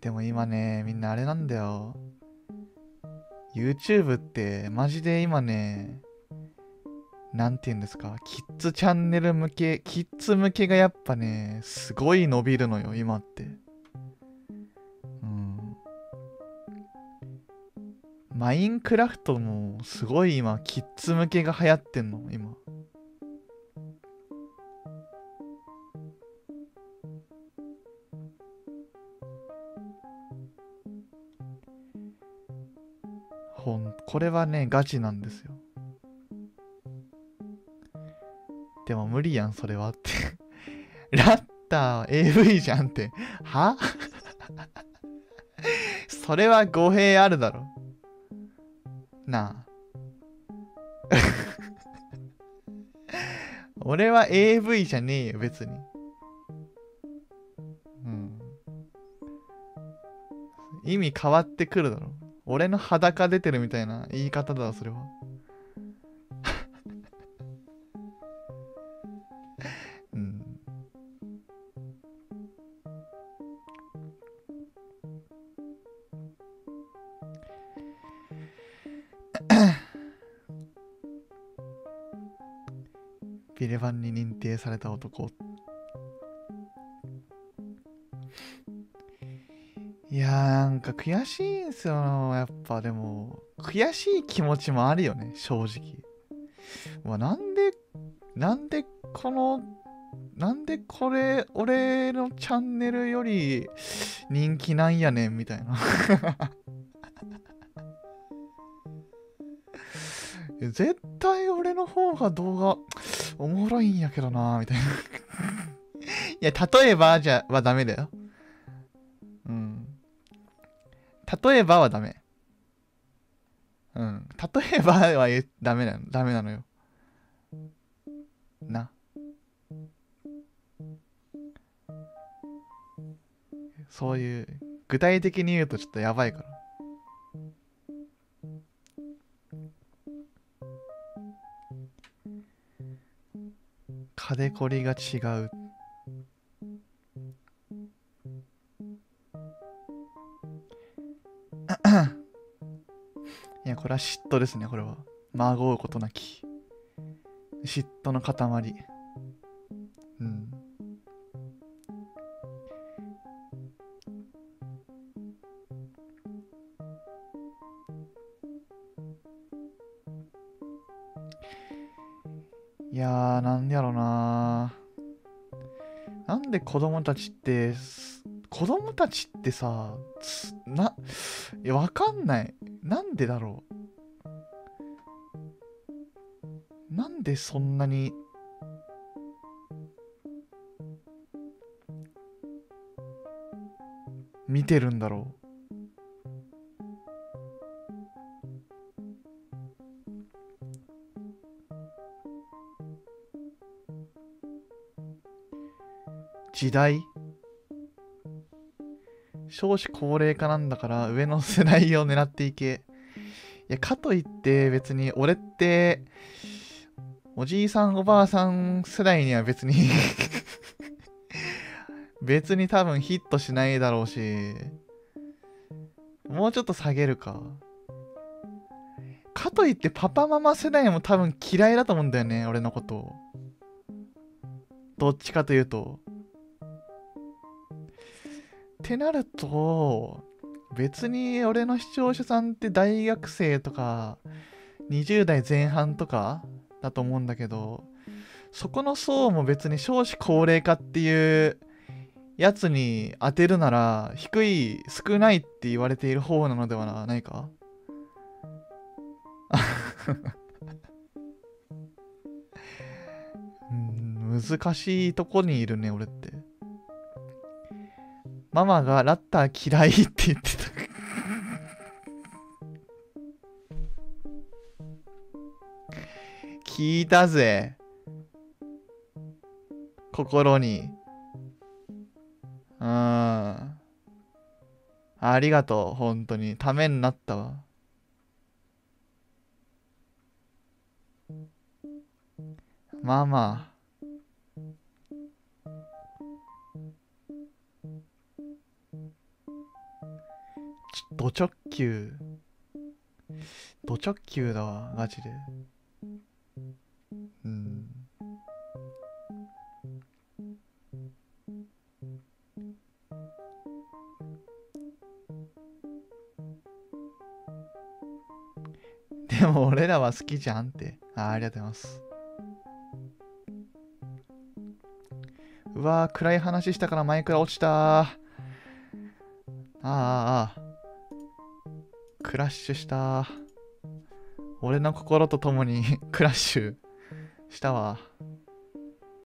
でも今ね、みんなあれなんだよ。YouTube ってマジで今ね、なんて言うんですか、キッズチャンネル向け、キッズ向けがやっぱね、すごい伸びるのよ、今って。うん。マインクラフトもすごい今、キッズ向けが流行ってんの、今。これはね、ガチなんですよ。でも無理やん、それはってラッター AV じゃんって。はそれは語弊あるだろ。なあ。俺は AV じゃねえよ、別に。うん。意味変わってくるだろ。俺の裸出てるみたいな言い方だろ、それは。うん。ビレバンに認定された男。いやーなんか悔しいんすよ。やっぱでも、悔しい気持ちもあるよね、正直。うわ、なんでこの、なんでこれ、俺のチャンネルより人気なんやねん、みたいな。絶対俺の方が動画おもろいんやけどな、みたいな。いや、例えばじゃはダメだよ。うん。例えばはダメ。うん。例えばはダメなのよ。な。そういう、具体的に言うとちょっとやばいから。金こりが違う。いや、これは嫉妬ですね、これは。まごうことなき。嫉妬の塊。うん。いやー、なんやろななんで子供たちってさ、いや、わかんない。なんでだろう。なんでそんなに見てるんだろう。時代少子高齢化なんだから上の世代を狙っていけ。いや、かといって別に俺っておじいさんおばあさん世代には別に別に多分ヒットしないだろうし、もうちょっと下げるか。かといってパパママ世代も多分嫌いだと思うんだよね、俺のことを。どっちかというと。ってなると、別に俺の視聴者さんって大学生とか20代前半とかだと思うんだけど、そこの層も別に少子高齢化っていうやつに当てるなら少ないって言われている方なのではないか。難しいとこにいるね、俺って。ママがラッター嫌いって言ってた。聞いたぜ。心に。うん。ありがとう、本当に。ためになったわ。まあまあ。 ド直球。ド直球だわ、マジで。うん。でも俺らは好きじゃんって。ありがとうございます。うわー、暗い話したからマイクが落ちたー。クラッシュしたー。俺の心と共にクラッシュしたわ。